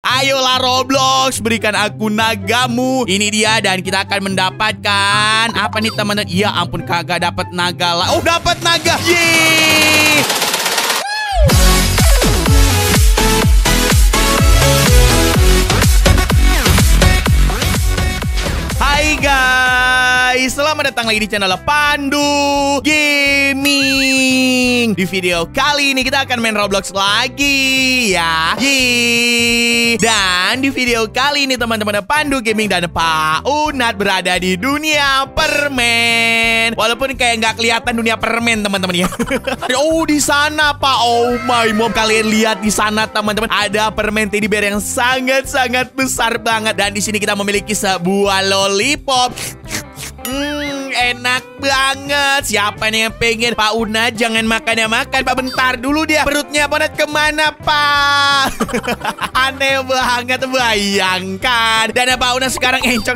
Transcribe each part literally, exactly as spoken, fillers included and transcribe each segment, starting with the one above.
Ayolah Roblox, berikan aku nagamu. Ini dia dan kita akan mendapatkan apa nih teman-teman? Ya ampun, kagak dapat naga lah. Oh, dapat naga. Yeay. Hai guys, selamat datang lagi di channel Pandu Gaming. Di video kali ini kita akan main Roblox lagi ya. Yeay. Dan di video kali ini teman-teman Pandu Gaming dan Pak Unat berada di dunia permen. Walaupun kayak nggak kelihatan dunia permen teman-teman ya. Oh di sana Pak, oh my mom, kalian lihat di sana teman-teman, ada permen teddy bear yang sangat-sangat besar banget. Dan di sini kita memiliki sebuah lollipop. Hmm, enak banget. Siapa nih yang pengen? Pak Una, jangan makan ya makan. Pak, bentar dulu dia. Perutnya Bonat kemana, Pak? Aneh banget, bayangkan. Dan Pak Una sekarang encok.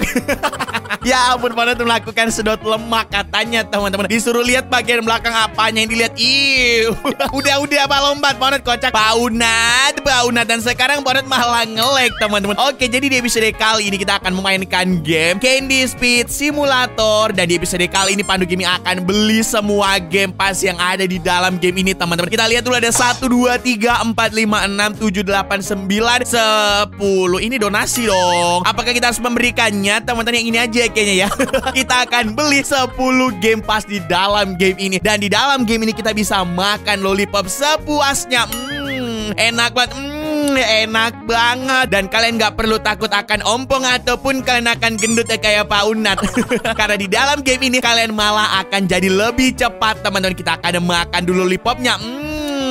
Ya ampun, Bonat melakukan sedot lemak katanya, teman-teman. Disuruh lihat bagian belakang apanya yang dilihat. Iu. Udah-udah Pak lompat, Bonat kocak. Pak Unat, Pak Unat. Dan sekarang Bonat malah nge-lag, teman-teman. Oke, jadi di episode kali ini kita akan memainkan game Candy Speed Simulator. Dan di episode kali ini Pandu Gaming akan beli semua game pass yang ada di dalam game ini, teman-teman. Kita lihat dulu, ada satu, dua, tiga, empat, lima, enam, tujuh, delapan, sembilan, sepuluh. Ini donasi dong. Apakah kita harus memberikannya? Teman-teman, yang ini aja kayaknya ya. Kita akan beli sepuluh game pass di dalam game ini. Dan di dalam game ini kita bisa makan lollipop sepuasnya. Hmm, enak banget. Hmm, enak banget. Dan kalian gak perlu takut akan ompong ataupun kalian akan gendut ya kayak Pak Unat. Karena di dalam game ini kalian malah akan jadi lebih cepat, teman-teman. Kita akan makan dulu lollipopnya. Hmm.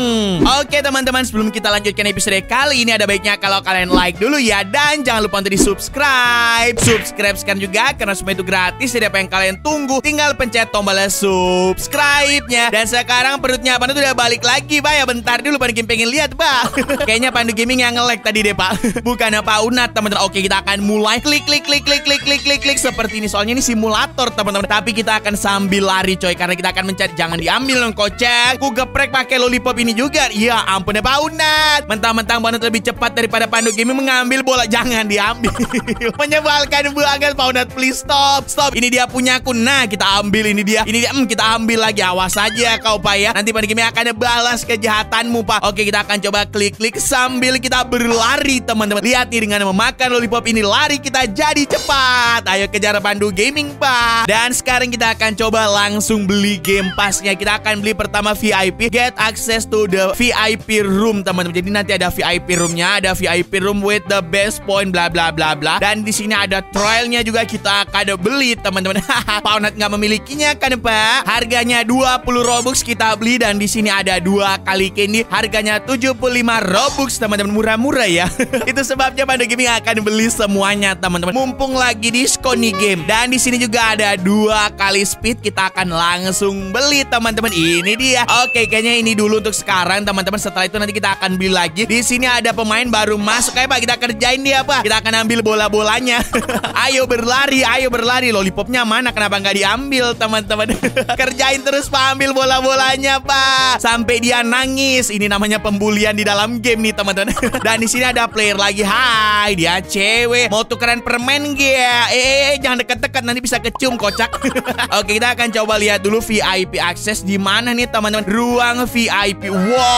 Oke teman-teman, sebelum kita lanjutkan episode kali ini, ada baiknya kalau kalian like dulu ya. Dan jangan lupa untuk di subscribe. Subscribe sekarang juga, karena semua itu gratis. Jadi apa yang kalian tunggu, tinggal pencet tombol subscribe-nya. Dan sekarang perutnya Pandu udah balik lagi, Pak. Ya bentar dulu, Pandu Gaming pengen lihat, Pak. Kayaknya Pandu Gaming yang nge-lag tadi deh, Pak. Bukannya Pak Unat, teman-teman. Oke, kita akan mulai. Klik, klik, klik, klik, klik, klik, klik, klik. Seperti ini, soalnya ini simulator, teman-teman. Tapi kita akan sambil lari, coy. Karena kita akan mencari. Jangan diambil dong, kocak. Ku geprek pakai lollipop ini juga. Ya ampun ya Pak Unat. Mentang-mentang Bonat lebih cepat daripada Pandu Gaming mengambil bola. Jangan diambil. Menyebalkan banget Pak Unat. Please stop. Stop. Ini dia punya aku. Nah kita ambil. Ini dia. Ini dia. Hmm, kita ambil lagi. Awas aja kau Pak ya. Nanti Pandu Gaming akan balas kejahatanmu Pak. Oke, kita akan coba klik-klik sambil kita berlari, teman-teman. Lihat nih, dengan memakan lollipop ini lari kita jadi cepat. Ayo kejar Pandu Gaming Pak. Dan sekarang kita akan coba langsung beli game passnya. Kita akan beli pertama V I P. Get access to the V I P room, teman-teman. Jadi nanti ada V I P roomnya, ada V I P room with the best point, bla bla bla bla. Dan di sini ada trialnya juga kita akan beli, teman-teman. Pak Unat nggak memilikinya kan Pak? Harganya dua puluh Robux kita beli. Dan di sini ada dua kali candy, harganya tujuh puluh lima Robux, teman-teman. Murah-murah ya. Itu sebabnya Pandu Gaming akan beli semuanya, teman-teman. Mumpung lagi diskon nih game. Dan di sini juga ada dua kali speed, kita akan langsung beli, teman-teman. Ini dia. Oke, kayaknya ini dulu untuk sekarang, teman-teman. Setelah itu nanti kita akan beli lagi. Di sini ada pemain baru masuk, kayak Pak. Kita kerjain dia Pak. Kita akan ambil bola-bolanya. Ayo berlari, ayo berlari. Lollipopnya mana? Kenapa nggak diambil, teman-teman? Kerjain terus Pak, ambil bola-bolanya Pak, sampai dia nangis. Ini namanya pembulian di dalam game nih, teman-teman. Dan di sini ada player lagi. Hai, dia cewek. Mau tukeran permen dia? Eh, eh, jangan deket-deket, nanti bisa kecium, kocak. Oke, kita akan coba lihat dulu V I P akses di mana nih, teman-teman. Ruang V I P.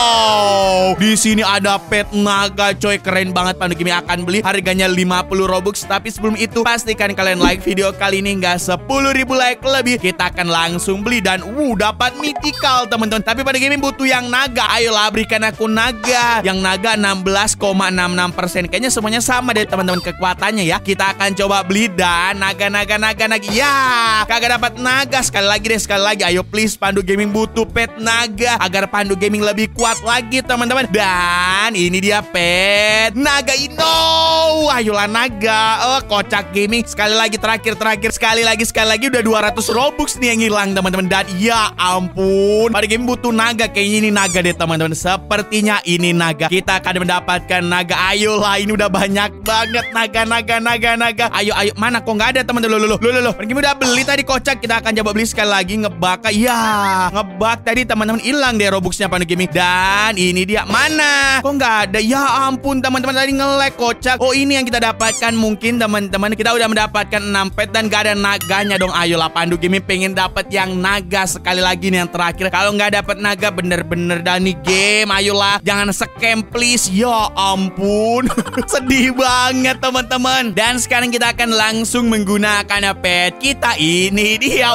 Wow, di sini ada pet naga, coy. Keren banget. Pandu Gaming akan beli. Harganya lima puluh Robux. Tapi sebelum itu pastikan kalian like video kali ini. Nggak sepuluh ribu like lebih, kita akan langsung beli. Dan wuh, dapat mythical, teman-teman. Tapi Pandu Gaming butuh yang naga. Ayolah, berikan aku naga. Yang naga enam belas koma enam enam persen. Kayaknya semuanya sama deh, teman-teman, kekuatannya ya. Kita akan coba beli. Dan naga, naga, naga, naga. Ya, kagak dapat naga. Sekali lagi deh, sekali lagi. Ayo please, Pandu Gaming butuh pet naga agar Pandu Gaming lebih kuat lagi, teman-teman. Dan ini dia pet naga Ino. Ayolah naga. Oh, kocak gaming. Sekali lagi, terakhir, terakhir. Sekali lagi, sekali lagi. Udah dua ratus Robux nih yang hilang, teman-teman. Dan ya ampun, Pandu Gaming butuh naga. Kayaknya ini naga deh, teman-teman. Sepertinya ini naga. Kita akan mendapatkan naga. Ayolah, ini udah banyak banget naga, naga, naga, naga. Ayo, ayo. Mana kok nggak ada, teman-teman? Loh, loh, loh, loh. Pandu Gaming udah beli tadi, kocak. Kita akan coba beli sekali lagi. Ngebak. Ya, ngebak tadi, teman-teman. Hilang deh Robuxnya Pandu Gaming. Dan ini dia. Mana? Kok nggak ada? Ya ampun teman-teman, tadi nge-lag kocak. Oh ini yang kita dapatkan mungkin teman-teman. Kita udah mendapatkan enam pet dan gak ada naganya dong. Ayolah Pandu Gaming pengen dapat yang naga sekali lagi nih yang terakhir. Kalau nggak dapat naga bener-bener dah nih game. Ayolah jangan scam please. Ya ampun. Sedih banget teman-teman. Dan sekarang kita akan langsung menggunakan pet kita. Ini dia.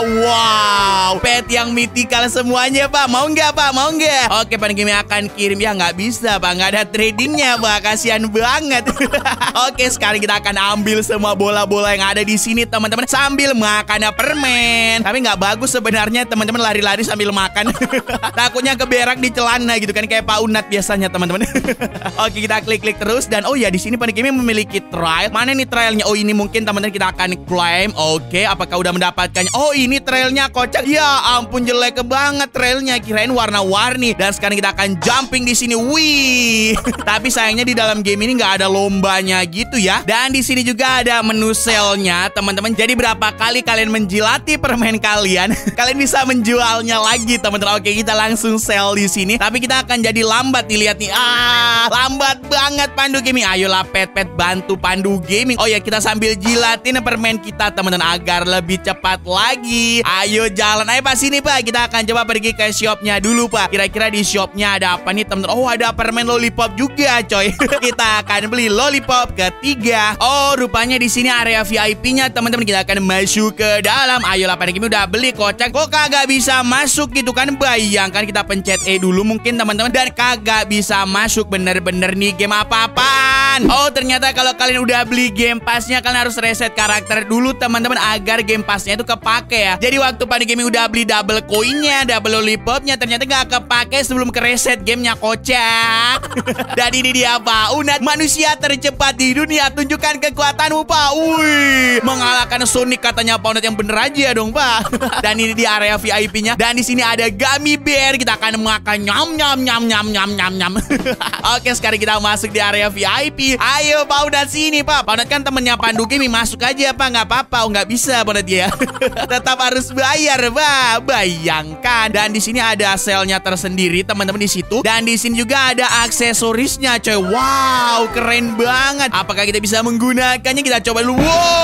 Wow, pet yang mythical semuanya Pak. Mau nggak Pak? Mau nggak? Oke Pandu Gaming akan kirim. Ya nggak bisa Pak, nggak ada tradingnya Pak. Kasihan banget. Oke sekarang kita akan ambil semua bola-bola yang ada di sini teman-teman sambil makan permen. Tapi nggak bagus sebenarnya teman-teman lari-lari sambil makan. Takutnya keberak di celana gitu kan kayak Pak Unat biasanya teman-teman. Oke kita klik-klik terus dan oh ya di sini Pandu Gaming memiliki trial. Mana nih trialnya? Oh ini mungkin teman-teman kita akan claim. Oke apakah udah mendapatkannya? Oh ini trailnya kocak. Ya ampun jelek banget trailnya. Kirain warna-warni. Dan sekarang kita akan jumping di sini. Wih. Tapi sayangnya di dalam game ini nggak ada lombanya gitu ya. Dan di sini juga ada menu sale-nya teman-teman. Jadi berapa kali kalian menjilati permen kalian, kalian bisa menjualnya lagi teman-teman. Oke kita langsung sell di sini. Tapi kita akan jadi lambat nih lihat nih. Ah lambat banget Pandu Gaming. Ayolah pet-pet bantu Pandu Gaming. Oh ya kita sambil jilatin permen kita teman-teman agar lebih cepat lagi. Ayo jalan ayo Pak sini Pak. Kita akan coba pergi ke shopnya dulu Pak. Kira-kira di shopnya ada apa nih teman-teman? Oh ada permen lollipop juga coy. Kita akan beli lollipop ketiga. Oh rupanya di sini area V I P-nya teman-teman. Kita akan masuk ke dalam. Ayolah Pandu Gaming udah beli kocak. Kok kagak bisa masuk gitu kan? Bayangkan kita pencet E dulu mungkin teman-teman dan kagak bisa masuk. Bener-bener nih game apa-apaan. Oh ternyata kalau kalian udah beli game pass-nya kalian harus reset karakter dulu teman-teman agar game pass-nya itu kepake ya. Jadi waktu Pandu Gaming udah beli double koinnya, double lollipopnya ternyata gak kepake sebelum ke reset gamenya kocak. Dan ini dia Pak Unat manusia tercepat di dunia. Tunjukkan kekuatanmu Pak. Wih, mengalahkan Sonic katanya Pak Unat yang bener aja dong Pak. Dan ini di area V I P-nya. Dan di sini ada gummy bear. Kita akan makan nyam nyam nyam nyam nyam nyam nyam. Oke sekarang kita masuk di area V I P. Ayo Pak Unat sini Pak. Pak Unat kan temennya Pandu Gaming. Masuk aja Pak. Nggak apa-apa. Oh nggak bisa Pak Unat ya. Tetap harus bayar Pak. Bayangkan. Dan di sini ada sale-nya tersendiri teman-teman di situ. Dan di sini juga ada aksesorisnya coy. Wow keren banget. Apakah kita bisa menggunakannya? Kita coba dulu.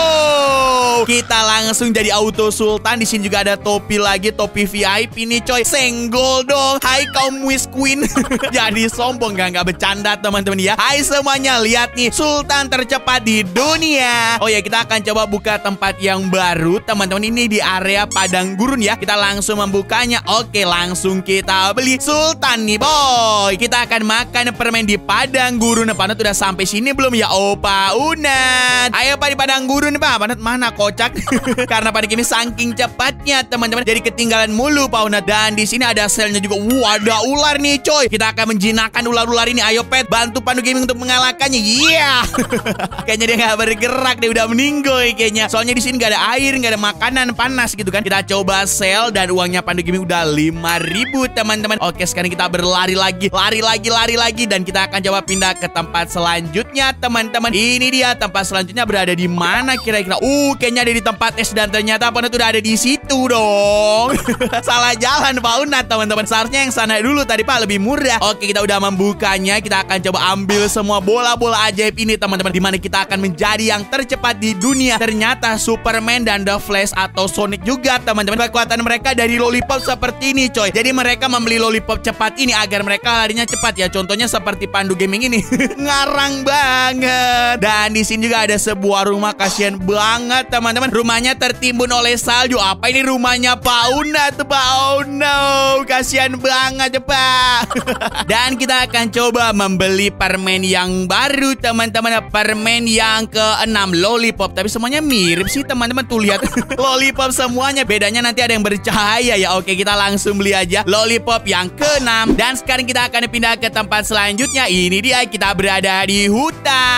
Wow kita langsung jadi auto sultan. Di sini juga ada topi lagi. Topi V I P nih coy. Senggol dong. Hai kaum Wish Queen. Jadi sombong gak nggak bercanda teman-teman ya. Hai semuanya lihat nih sultan tercepat di dunia. Oh ya kita akan coba buka tempat yang baru teman-teman. Ini di area padang gurun ya. Kita langsung membukanya. Oke langsung kita beli sultan nih boy. Kita akan makan permen di padang gurun. Pak Unat udah sampai sini belum ya? Oh Pak Unat. Ayo Pak di padang gurun Pak. Pak Unat mana kocak? Karena Pandu Gaming saking cepatnya teman-teman. Jadi ketinggalan mulu Pak Unat. Dan di sini ada sel-nya juga. Wah ada ular nih coy. Kita akan menjinakkan ular-ular ini. Ayo pet bantu Pandu Gaming untuk mengalahkannya. Iya. Yeah. Kayaknya dia nggak bergerak. Dia udah meninggoy kayaknya. Soalnya di sini nggak ada air, nggak ada makanan panas gitu kan. Kita coba sel dan uangnya Pandu Gaming udah lima ribu teman-teman. Oke sekarang kita berlari lagi. Lari lagi, lari lagi. Dan kita akan coba pindah ke tempat selanjutnya teman-teman. Ini dia tempat selanjutnya berada di mana kira-kira? Uh kayaknya ada di tempat es dan ternyata Pak Unat udah ada di situ dong. Salah jalan Pak Unat teman-teman. Seharusnya yang sana dulu tadi Pak lebih murah. Oke kita udah membukanya. Kita akan coba ambil semua bola-bola ajaib ini teman-teman. Dimana kita akan menjadi yang tercepat di dunia. Ternyata Superman dan The Flash atau Sonic juga teman-teman. Kekuatan mereka dari lollipop seperti ini coy. Jadi mereka membeli lollipop cepat ini agar mereka larinya cepat ya. Contohnya seperti Pandu Gaming ini. Ngarang banget. Dan di sini juga ada sebuah rumah. Kasian banget teman-teman. Rumahnya tertimbun oleh salju. Apa ini rumahnya Pak Unat Pak? Oh no. Kasian banget Pak. Dan kita akan coba membeli permen yang baru teman-teman. Permen yang keenam lollipop. Tapi semuanya mirip sih teman-teman. Tuh lihat. Lollipop semuanya. Bedanya nanti ada yang bercahaya ya. Oke kita langsung beli aja lollipop yang keenam. Dan sekarang kita akan pindah ke tempat selanjutnya. Ini dia kita berada di hutan.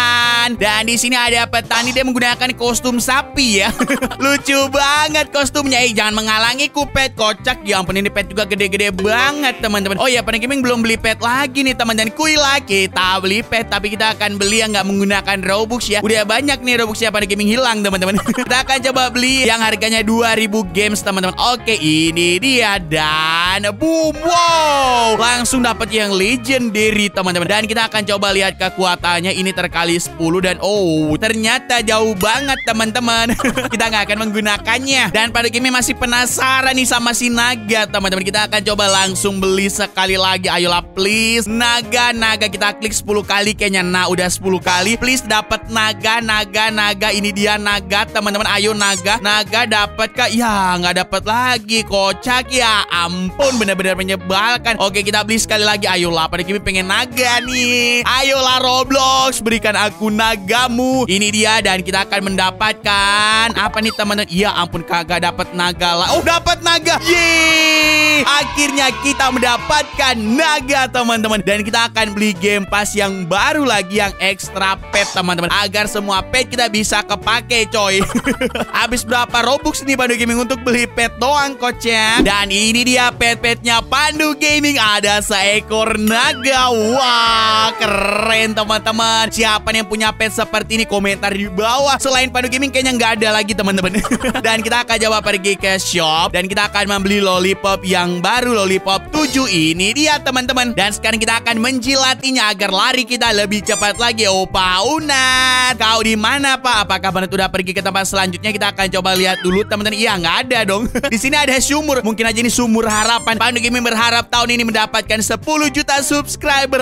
teman-teman. Dan di sini ada petani, dia menggunakan kostum sapi ya. Lucu banget kostumnya. Eh, jangan menghalangiku, pet. Kocak. Ya ampun, ini pet juga gede-gede banget, teman-teman. Oh ya, Panda Gaming belum beli pet lagi nih, teman. Dan kuila kita beli pet, tapi kita akan beli yang nggak menggunakan Robux ya. Udah banyak nih Robuxnya Panda Gaming hilang, teman-teman. Kita akan coba beli yang harganya dua ribu gems, teman-teman. Oke, ini dia. Dan boom, wow, langsung dapat yang legendary, teman-teman. Dan kita akan coba lihat kekuatannya. Ini terkali sepuluh. Dan oh, ternyata jauh banget, teman-teman. Kita nggak akan menggunakannya. Dan Panda Gaming masih penasaran nih sama si naga, teman-teman. Kita akan coba langsung beli sekali lagi. Ayolah, please. Naga, naga. Kita klik sepuluh kali kayaknya. Nah, udah sepuluh kali. Please dapat naga, naga, naga. Ini dia naga, teman-teman. Ayo naga. Naga dapat kah? Ya, nggak dapat lagi. Kocak ya. Ampun, benar-benar menyebalkan. Oke, kita beli sekali lagi. Ayolah, Panda Gaming pengen naga nih. Ayolah Roblox, berikan aku nagamu. Ini dia, dan kita akan mendapatkan apa nih, teman-teman? Iya ampun, kagak dapat naga lah. Oh, dapat naga. Yeay! Akhirnya kita mendapatkan naga, teman-teman. Dan kita akan beli game pass yang baru lagi, yang extra pet, teman-teman, agar semua pet kita bisa kepake, coy. Habis berapa Robux nih Pandu Gaming untuk beli pet doang, kocak. Dan ini dia pet-petnya Pandu Gaming. Ada seekor naga. Wah, keren, teman-teman. Siapa yang punya pet seperti ini? Komentar di bawah. Selain Pandu Gaming kayaknya nggak ada lagi, teman-teman. Dan kita akan coba pergi ke shop, dan kita akan membeli lollipop yang baru, lollipop tujuh. Ini dia, teman-teman. Dan sekarang kita akan menjilatinya agar lari kita lebih cepat lagi. Oh, Pak Unat, kau di mana, Pak? Apakah Pandu udah pergi ke tempat selanjutnya? Kita akan coba lihat dulu, teman-teman. Iya, nggak ada dong. Di sini ada sumur. Mungkin aja ini sumur harapan. Pandu Gaming berharap tahun ini mendapatkan sepuluh juta subscriber.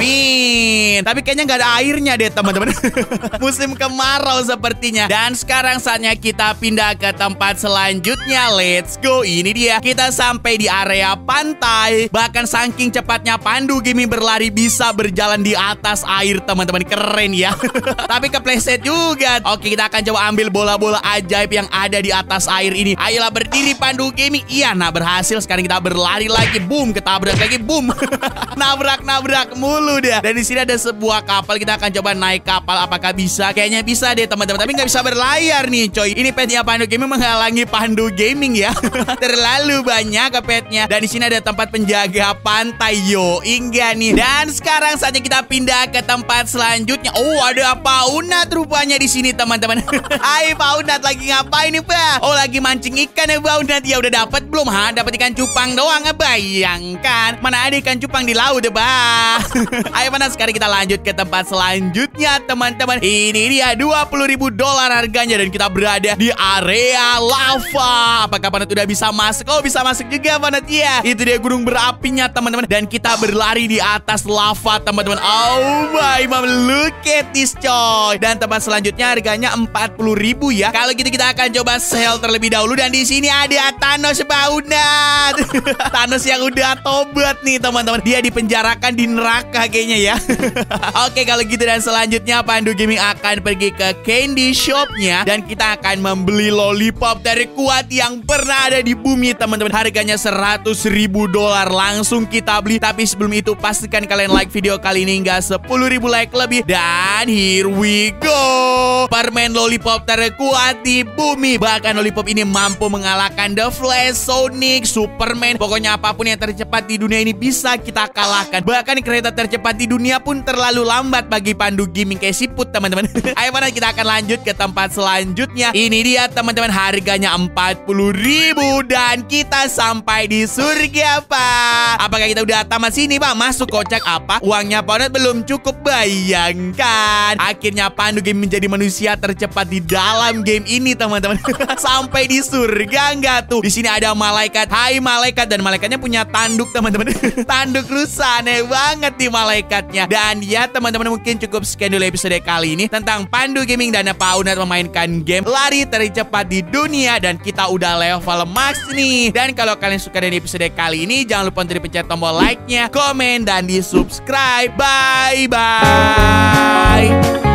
Amin. Tapi kayaknya nggak ada airnya deh, teman-teman. Musim kemarau sepertinya. Dan sekarang saatnya kita pindah ke tempat selanjutnya. Let's go. Ini dia. Kita sampai di area pantai. Bahkan saking cepatnya Pandu Gaming berlari bisa berjalan di atas air, teman-teman. Keren ya. Tapi kepleset juga. Oke, kita akan coba ambil bola-bola ajaib yang ada di atas air ini. Ayolah, berdiri Pandu Gaming. Iya, nah berhasil. Sekarang kita berlari lagi. Boom, ketabrak lagi. Boom. Nabrak-nabrak mulu deh. Dan di sini ada sebuah kapal. Kita akan coba naik kapal. Apakah bisa? Kayaknya bisa deh, teman-teman. Tapi nggak bisa berlayar nih, coy. Ini petnya Pandu Gaming menghalangi Pandu Gaming ya. Terlalu banyak ke petnya. Dan di sini ada tempat penjaga pantai. Yo, enggak nih. Dan sekarang saatnya kita pindah ke tempat selanjutnya. Oh, ada Pak Unat rupanya di sini, teman-teman. Hai, Pak Unat, lagi ngapain nih, Pak? Oh, lagi mancing ikan ya, Pak Unat. Ya udah dapat belum? Ha, dapat ikan cupang doang, ya, bayangkan. Mana ada ikan cupang di laut, ya, Pak? Ayo, mana sekarang kita lanjut ke tempat selanjutnya, teman-teman. Ini dia dua puluh ribu dolar harganya, dan kita berada di area lava. Apakah Panat udah bisa masuk? Oh, bisa masuk juga, Panat ya. Itu dia gunung berapinya, teman-teman. Dan kita berlari di atas lava, teman-teman. Oh my mom, look at this, coy. Dan tempat selanjutnya harganya empat puluh ribu ya. Kalau gitu kita akan coba sell terlebih dahulu. Dan di sini ada Thanos, Paunat. Thanos yang udah tobat nih, teman-teman. Dia dipenjarakan di neraka kayaknya ya. Oke, kalau gitu dan selanjutnya Pandu Gaming akan pergi ke candy shopnya, dan kita akan membeli lollipop terkuat yang pernah ada di bumi, teman-teman. Harganya seratus ribu dolar. Langsung kita beli. Tapi sebelum itu pastikan kalian like video kali ini hingga sepuluh ribu like lebih. Dan here we go. Permen lollipop terkuat di bumi. Bahkan lollipop ini mampu mengalahkan The Flash, Sonic, Superman. Pokoknya apapun yang tercepat di dunia ini bisa kita kalahkan. Bahkan kereta tercepat di dunia pun terlalu lambat bagi Pandu Gaming, kayak siput, teman-teman. Ayo, mana kita akan lanjut ke tempat selanjutnya. Ini dia, teman-teman, harganya empat puluh ribu. Dan kita sampai di surga, Pak. Apakah kita udah tamat sini, Pak? Masuk. Kocak apa? Uangnya Pandu belum cukup. Bayangkan. Akhirnya Pandu Gaming menjadi manusia tercepat di dalam game ini, teman-teman. Sampai di surga nggak tuh? Di sini ada malaikat. Hai malaikat. Dan malaikatnya punya tanduk, teman-teman. Tanduk rusa. Aneh banget nih malaikatnya. Dan ya, teman-teman, mungkin cukup sekian dulu episode kali ini tentang Pandu Gaming dan Pak Unat memainkan game lari tercepat di dunia. Dan kita udah level max nih. Dan kalau kalian suka dengan episode kali ini, jangan lupa untuk dipencet tombol like-nya, komen, dan di subscribe. Bye bye.